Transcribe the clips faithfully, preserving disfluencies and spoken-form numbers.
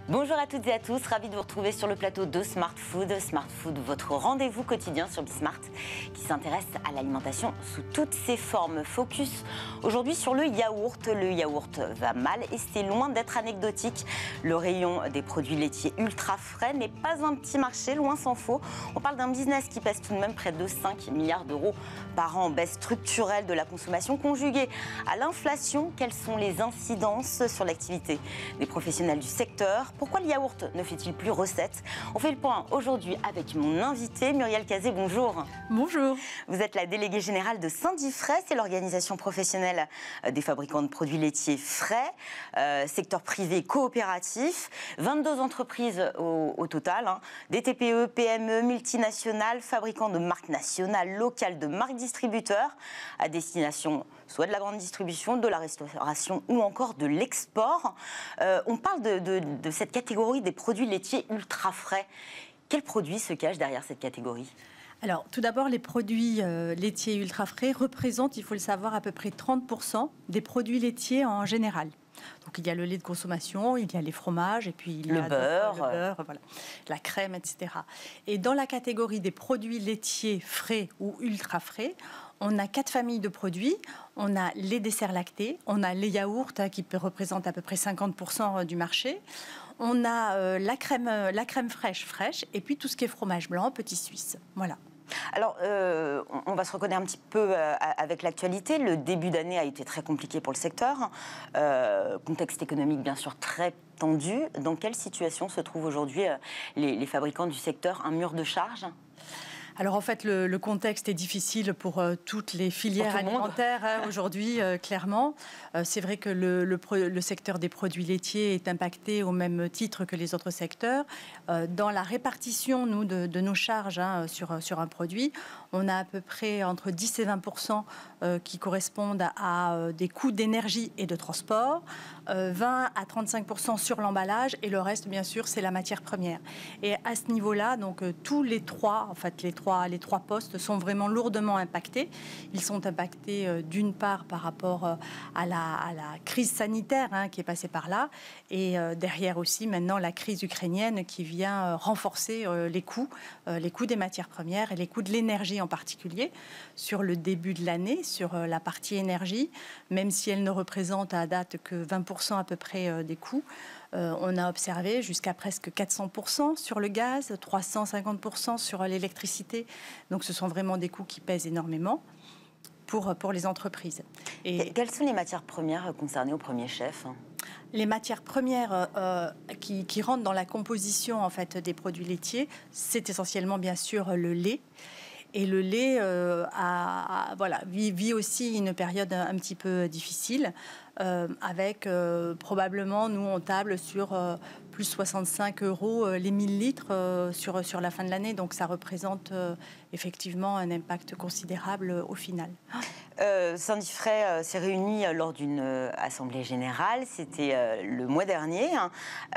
Bonjour à toutes et à tous, ravi de vous retrouver sur le plateau de Smart Food. Smart Food, votre rendez-vous quotidien sur Bismart qui s'intéresse à l'alimentation sous toutes ses formes. Focus aujourd'hui sur le yaourt. Le yaourt va mal et c'est loin d'être anecdotique. Le rayon des produits laitiers ultra frais n'est pas un petit marché, loin s'en faut. On parle d'un business qui pèse tout de même près de cinq milliards d'euros par an. Baisse structurelle de la consommation conjuguée à l'inflation. Quelles sont les incidences sur l'activité des professionnels du secteur? Pourquoi le yaourt ne fait-il plus recette? On fait le point aujourd'hui avec mon invité, Muriel Cazé, bonjour. Bonjour. Vous êtes la déléguée générale de Syndifrais, c'est l'organisation professionnelle des fabricants de produits laitiers frais, euh, secteur privé coopératif, vingt-deux entreprises au, au total, hein, des T P E, P M E, multinationales, fabricants de marques nationales, locales, de marques distributeurs, à destination soit de la grande distribution, de la restauration ou encore de l'export. Euh, on parle de, de, de cette catégorie des produits laitiers ultra frais. Quels produits se cachent derrière cette catégorie ? Alors, tout d'abord, les produits euh, laitiers ultra frais représentent, il faut le savoir, à peu près trente pour cent des produits laitiers en général. Donc, il y a le lait de consommation, il y a les fromages, et puis il y le a beurre, le beurre, voilà, la crème, et cetera. Et dans la catégorie des produits laitiers frais ou ultra frais, on a quatre familles de produits. On a les desserts lactés, on a les yaourts hein, qui représentent à peu près cinquante pour cent du marché. On a euh, la crème, la crème fraîche, fraîche, et puis tout ce qui est fromage blanc, petit suisse. Voilà. Alors, euh, on va se reconnaître un petit peu euh, avec l'actualité. Le début d'année a été très compliqué pour le secteur. Euh, contexte économique, bien sûr, très tendu. Dans quelle situation se trouvent aujourd'hui euh, les, les fabricants du secteur? Un mur de charge ? Alors en fait, le, le contexte est difficile pour euh, toutes les filières alimentaires hein, aujourd'hui, euh, clairement. Euh, c'est vrai que le, le, le secteur des produits laitiers est impacté au même titre que les autres secteurs. Euh, dans la répartition, nous, de, de nos charges hein, sur, sur un produit, on a à peu près entre dix et vingt pour cent euh, qui correspondent à, à euh, des coûts d'énergie et de transport, euh, vingt à trente-cinq pour cent sur l'emballage et le reste, bien sûr, c'est la matière première. Et à ce niveau-là, donc euh, tous les trois, en fait, les trois Les trois postes sont vraiment lourdement impactés. Ils sont impactés euh, d'une part par rapport euh, à, la, à la crise sanitaire hein, qui est passée par là et euh, derrière aussi maintenant la crise ukrainienne qui vient euh, renforcer euh, les coûts, euh, les coûts des matières premières et les coûts de l'énergie en particulier sur le début de l'année, sur euh, la partie énergie, même si elle ne représente à date que vingt pour cent à peu près euh, des coûts. Euh, on a observé jusqu'à presque quatre cents pour cent sur le gaz, trois cent cinquante pour cent sur l'électricité. Donc ce sont vraiment des coûts qui pèsent énormément pour, pour les entreprises. Et quelles sont les matières premières concernées au premier chef ? Les matières premières euh, qui, qui rentrent dans la composition en fait, des produits laitiers, c'est essentiellement bien sûr le lait. Et le lait euh, a, a, voilà, vit, vit aussi une période un, un petit peu difficile, euh, avec euh, probablement, nous, on table sur euh, plus soixante-cinq euros euh, les mille litres euh, sur, sur la fin de l'année. Donc, ça représente euh, effectivement un impact considérable euh, au final. Euh, Syndifrais euh, s'est réuni euh, lors d'une euh, assemblée générale, c'était euh, le mois dernier. Hein.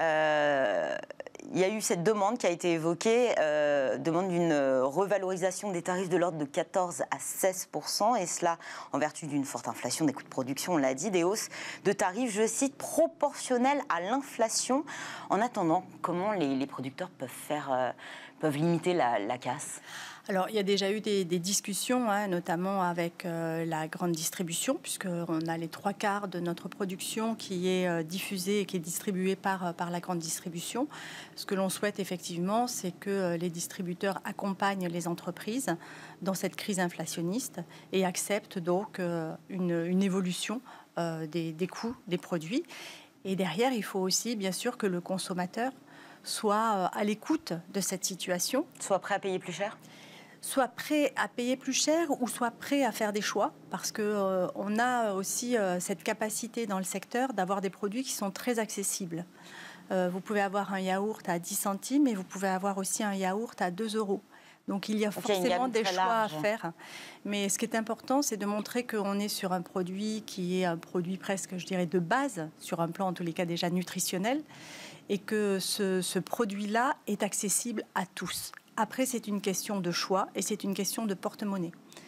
Euh, il y a eu cette demande qui a été évoquée, euh, demande d'une revalorisation des tarifs de l'ordre de quatorze à seize pour cent, et cela en vertu d'une forte inflation des coûts de production, on l'a dit, des hausses de tarifs, je cite, proportionnelles à l'inflation. En attendant, comment les, les producteurs peuvent, faire, euh, peuvent limiter la, la casse ? Alors, il y a déjà eu des, des discussions, hein, notamment avec euh, la grande distribution, puisqu'on a les trois quarts de notre production qui est euh, diffusée et qui est distribuée par, par la grande distribution. Ce que l'on souhaite effectivement, c'est que euh, les distributeurs accompagnent les entreprises dans cette crise inflationniste et acceptent donc euh, une, une évolution euh, des, des coûts des produits. Et derrière, il faut aussi, bien sûr, que le consommateur soit euh, à l'écoute de cette situation. Soit prêt à payer plus cher ? Soit prêt à payer plus cher ou soit prêt à faire des choix, parce qu'on euh, a aussi euh, cette capacité dans le secteur d'avoir des produits qui sont très accessibles. Euh, vous pouvez avoir un yaourt à dix centimes et vous pouvez avoir aussi un yaourt à deux euros. Donc il y a forcément des choix large. à faire. Mais ce qui est important, c'est de montrer qu'on est sur un produit qui est un produit presque, je dirais, de base, sur un plan en tous les cas déjà nutritionnel, et que ce, ce produit-là est accessible à tous. Après, c'est une question de choix et c'est une question de porte-monnaie.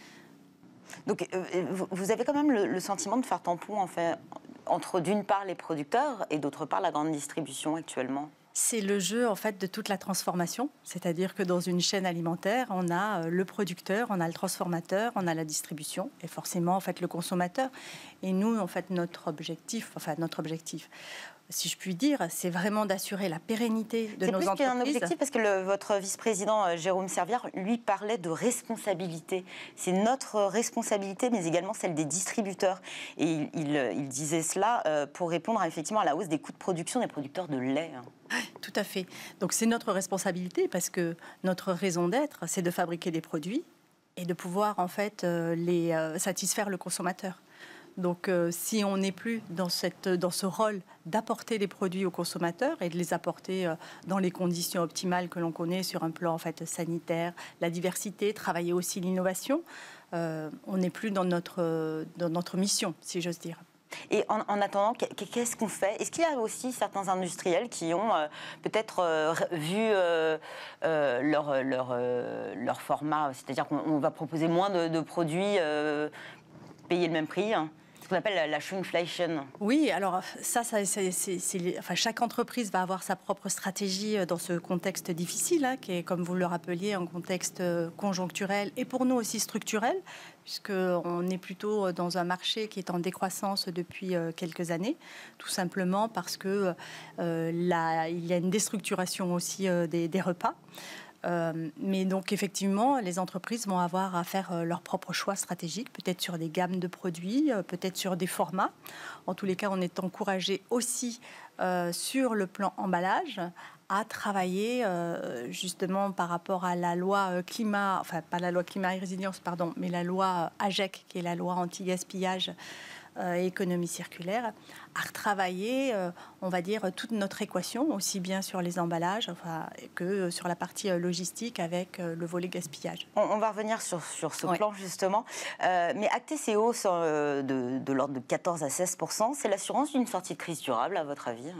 Donc, euh, vous avez quand même le, le sentiment de faire tampon en fait, entre d'une part les producteurs et d'autre part la grande distribution actuellement ? C'est le jeu en fait de toute la transformation, c'est-à-dire que dans une chaîne alimentaire, on a le producteur, on a le transformateur, on a la distribution et forcément en fait le consommateur. Et nous en fait notre objectif, enfin notre objectif, si je puis dire, c'est vraiment d'assurer la pérennité de nos entreprises. C'est plus qu'un objectif parce que le, votre vice-président euh, Jérôme Servière, lui, parlait de responsabilité. C'est notre responsabilité, mais également celle des distributeurs. Et il, il, il disait cela euh, pour répondre à, effectivement à la hausse des coûts de production des producteurs de lait. Tout à fait. Donc c'est notre responsabilité parce que notre raison d'être, c'est de fabriquer des produits et de pouvoir en fait euh, les euh, satisfaire le consommateur. Donc, euh, si on n'est plus dans, cette, dans ce rôle d'apporter des produits aux consommateurs et de les apporter euh, dans les conditions optimales que l'on connaît sur un plan en fait, sanitaire, la diversité, travailler aussi l'innovation, euh, on n'est plus dans notre, dans notre mission, si j'ose dire. Et en, en attendant, qu'est-ce qu'on fait? Est-ce qu'il y a aussi certains industriels qui ont euh, peut-être euh, vu euh, euh, leur, leur, euh, leur format, c'est-à-dire qu'on va proposer moins de, de produits, euh, payer le même prix, hein, ce qu'on appelle la shrinkflation? Oui, alors ça, ça c'est, c'est, c'est, enfin, chaque entreprise va avoir sa propre stratégie dans ce contexte difficile, hein, qui est, comme vous le rappeliez, un contexte conjoncturel et pour nous aussi structurel, puisqu'on est plutôt dans un marché qui est en décroissance depuis quelques années, tout simplement parce que euh, là, il y a une déstructuration aussi euh, des, des repas. Euh, mais donc effectivement, les entreprises vont avoir à faire euh, leurs propres choix stratégiques, peut-être sur des gammes de produits, euh, peut-être sur des formats. En tous les cas, on est encouragé aussi euh, sur le plan emballage à travailler euh, justement par rapport à la loi euh, climat, enfin pas la loi climat et résilience, pardon, mais la loi A G E C, qui est la loi anti-gaspillage euh, et économie circulaire, à retravailler, euh, on va dire, toute notre équation, aussi bien sur les emballages enfin, que sur la partie euh, logistique avec euh, le volet gaspillage. On, on va revenir sur, sur ce ouais. plan, justement. Euh, mais acter ces hausses euh, de, de l'ordre de quatorze à seize pour cent, c'est l'assurance d'une sortie de crise durable, à votre avis?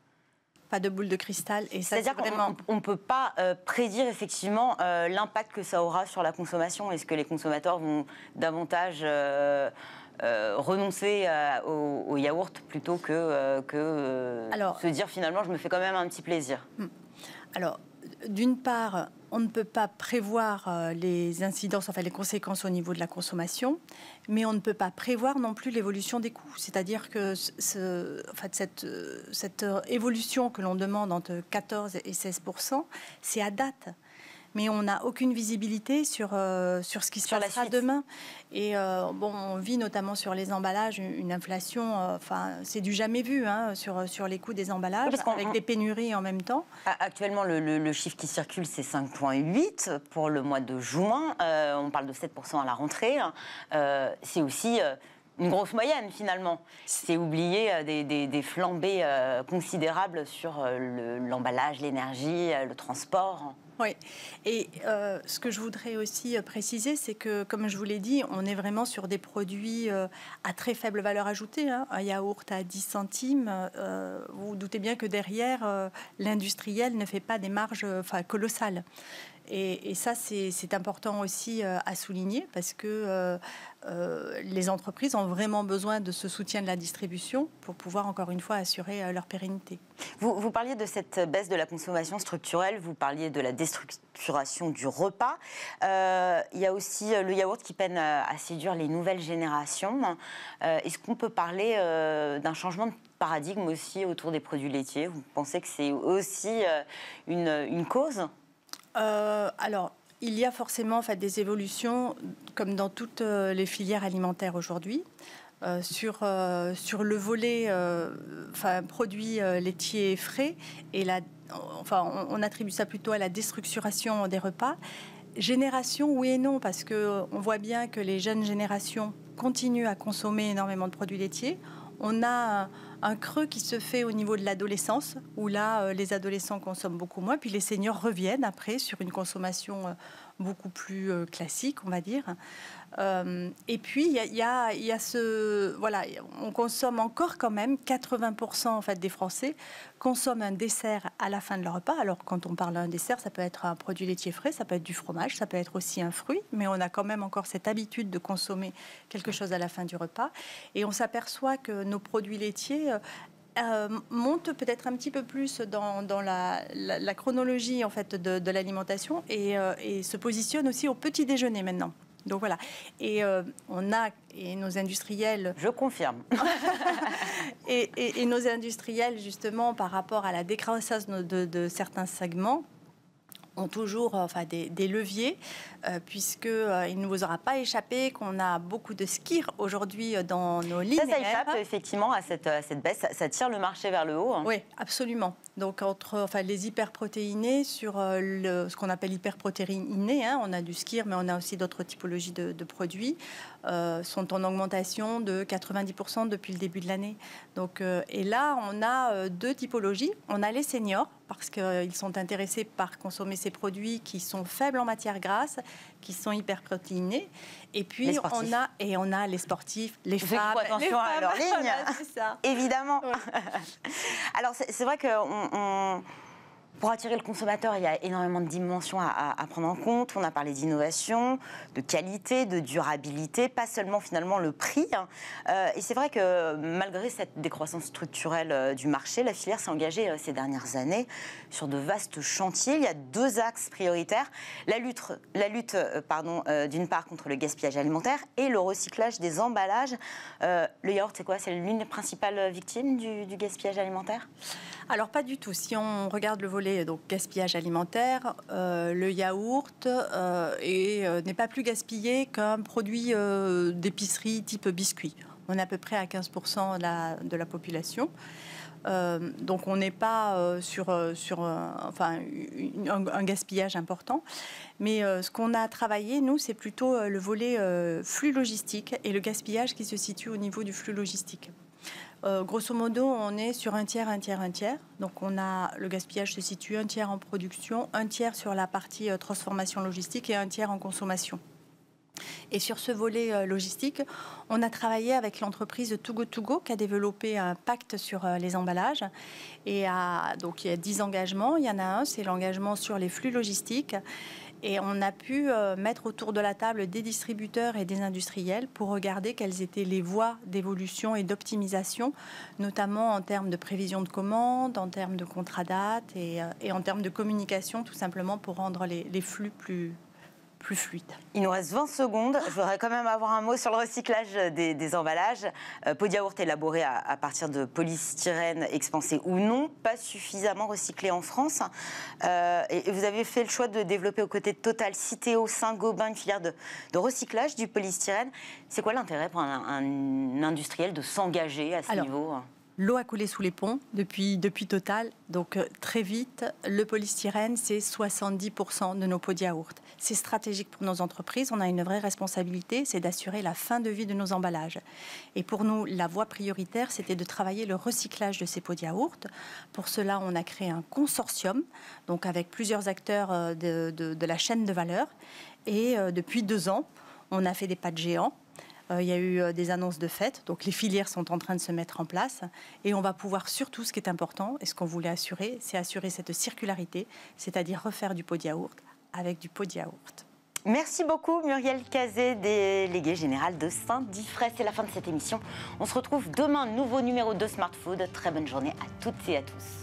Pas de boule de cristal. Et ça, c'est-à-dire c'est vraiment... qu'on ne peut pas euh, prédire effectivement euh, l'impact que ça aura sur la consommation. Est-ce que les consommateurs vont davantage... Euh, Euh, renoncer à, au, au yaourt plutôt que, euh, que euh, Alors, se dire finalement je me fais quand même un petit plaisir? Alors, d'une part, on ne peut pas prévoir euh, les incidences, enfin les conséquences au niveau de la consommation, mais on ne peut pas prévoir non plus l'évolution des coûts. C'est-à-dire que ce, en fait, cette, cette évolution que l'on demande entre quatorze et seize pour cent, c'est à date. Mais on n'a aucune visibilité sur, euh, sur ce qui se sur passera demain. Et euh, bon, on vit notamment sur les emballages une inflation, euh, enfin, c'est du jamais vu hein, sur, sur les coûts des emballages, oui, avec des pénuries en même temps. Actuellement, le, le, le chiffre qui circule, c'est cinq virgule huit pour le mois de juin. Euh, on parle de sept pour cent à la rentrée. Euh, c'est aussi... Euh, une grosse moyenne, finalement. C'est oublier euh, des, des, des flambées euh, considérables sur euh, le, l'emballage, l'énergie, euh, le transport. Oui, et euh, ce que je voudrais aussi préciser, c'est que, comme je vous l'ai dit, on est vraiment sur des produits euh, à très faible valeur ajoutée. Hein. Un yaourt à dix centimes, euh, vous vous doutez bien que derrière, euh, l'industriel ne fait pas des marges enfin, colossales. Et, et ça, c'est, c'est important aussi euh, à souligner parce que euh, euh, les entreprises ont vraiment besoin de ce soutien de la distribution pour pouvoir, encore une fois, assurer euh, leur pérennité. Vous, vous parliez de cette baisse de la consommation structurelle, vous parliez de la déstructuration du repas. Euh, il y a aussi le yaourt qui peine à séduire les nouvelles générations. Euh, est-ce qu'on peut parler euh, d'un changement de paradigme aussi autour des produits laitiers? Vous pensez que c'est aussi euh, une, une cause? Euh, alors, il y a forcément en fait, des évolutions, comme dans toutes euh, les filières alimentaires aujourd'hui, euh, sur, euh, sur le volet euh, enfin, produits euh, laitiers frais, et la, enfin, on, on attribue ça plutôt à la déstructuration des repas. Génération, oui et non, parce qu'on voit bien que les jeunes générations continuent à consommer énormément de produits laitiers. On a un creux qui se fait au niveau de l'adolescence, où là, euh, les adolescents consomment beaucoup moins, puis les seniors reviennent après sur une consommation euh, beaucoup plus euh, classique, on va dire. Euh, et puis, il y a, y a, y a ce... Voilà, on consomme encore quand même, quatre-vingts pour cent en fait, des Français consomment un dessert à la fin de leur repas. Alors, quand on parle d'un dessert, ça peut être un produit laitier frais, ça peut être du fromage, ça peut être aussi un fruit, mais on a quand même encore cette habitude de consommer quelque chose à la fin du repas. Et on s'aperçoit que nos produits laitiers euh, monte peut-être un petit peu plus dans, dans la, la, la chronologie en fait, de, de l'alimentation et, euh, et se positionne aussi au petit déjeuner maintenant. Donc voilà. Et euh, on a, et nos industriels... Je confirme. et, et, et nos industriels, justement, par rapport à la décroissance de, de, de certains segments, ont toujours enfin, des, des leviers, euh, puisqu'il euh, ne vous aura pas échappé qu'on a beaucoup de skirs aujourd'hui dans nos linéaires. Ça, ça échappe effectivement à cette, à cette baisse, ça, ça tire le marché vers le haut. Hein. Oui, absolument. Donc entre enfin, les hyperprotéinés sur euh, le, ce qu'on appelle hyperprotéinés, hein, on a du skir, mais on a aussi d'autres typologies de, de produits, euh, sont en augmentation de quatre-vingt-dix pour cent depuis le début de l'année. Donc, euh, et là, on a euh, deux typologies. On a les seniors, parce qu'ils euh, sont intéressés par consommer ces produits qui sont faibles en matière grasse, qui sont hyperprotéinés. Et puis, on a, et on a les sportifs, les Vous femmes. Faites attention les à femmes, leur ligne, voilà, c'est ça. Évidemment. Ouais. Alors, c'est, c'est vrai qu'on... On... Pour attirer le consommateur, il y a énormément de dimensions à, à, à prendre en compte. On a parlé d'innovation, de qualité, de durabilité, pas seulement finalement le prix. Euh, et c'est vrai que malgré cette décroissance structurelle euh, du marché, la filière s'est engagée euh, ces dernières années sur de vastes chantiers. Il y a deux axes prioritaires. La lutte, la lutte euh, pardon, euh, d'une part contre le gaspillage alimentaire et le recyclage des emballages. Euh, le yaourt, c'est quoi? C'est l'une des principales victimes du, du gaspillage alimentaire? Alors pas du tout. Si on regarde le volet donc gaspillage alimentaire, euh, le yaourt euh, est, euh, n'est pas plus gaspillé qu'un produit euh, d'épicerie type biscuit. On est à peu près à quinze pour cent de la, de la population. Euh, donc on n'est pas euh, sur, sur euh, enfin, une, un, un gaspillage important. Mais euh, ce qu'on a travaillé, nous, c'est plutôt euh, le volet euh, flux logistique et le gaspillage qui se situe au niveau du flux logistique. Euh, grosso modo, on est sur un tiers, un tiers, un tiers. Donc, on a le gaspillage se situe un tiers en production, un tiers sur la partie euh, transformation logistique et un tiers en consommation. Et sur ce volet euh, logistique, on a travaillé avec l'entreprise Too Good To Go qui a développé un pacte sur euh, les emballages. Et à, donc, il y a dix engagements. Il y en a un, c'est l'engagement sur les flux logistiques. Et on a pu euh, mettre autour de la table des distributeurs et des industriels pour regarder quelles étaient les voies d'évolution et d'optimisation, notamment en termes de prévision de commandes, en termes de contrat date et, euh, et en termes de communication, tout simplement pour rendre les, les flux plus, plus fluides. Il nous reste vingt secondes. Je voudrais quand même avoir un mot sur le recyclage des, des emballages. Euh, pot de yaourt élaboré à, à partir de polystyrène expansé ou non, pas suffisamment recyclé en France. Euh, et, et vous avez fait le choix de développer aux côtés de Total, Citeo, Saint-Gobain, une filière de, de recyclage du polystyrène. C'est quoi l'intérêt pour un, un industriel de s'engager à ce Alors, niveau ? L'eau a coulé sous les ponts depuis, depuis Total. Donc, euh, très vite, le polystyrène, c'est soixante-dix pour cent de nos pots de yaourt. C'est stratégique pour nos entreprises. On a une vraie responsabilité, c'est d'assurer la fin de vie de nos emballages. Et pour nous, la voie prioritaire, c'était de travailler le recyclage de ces pots de yaourt. Pour cela, on a créé un consortium, donc avec plusieurs acteurs de, de, de la chaîne de valeur. Et euh, depuis deux ans, on a fait des pas de géants. Il y a eu des annonces de fête, donc les filières sont en train de se mettre en place et on va pouvoir surtout, ce qui est important et ce qu'on voulait assurer, c'est assurer cette circularité, c'est-à-dire refaire du pot de yaourt avec du pot de yaourt. Merci beaucoup Muriel Cazet, déléguée générale de Saint-Diffray. C'est la fin de cette émission. On se retrouve demain, nouveau numéro de Smart Food. Très bonne journée à toutes et à tous.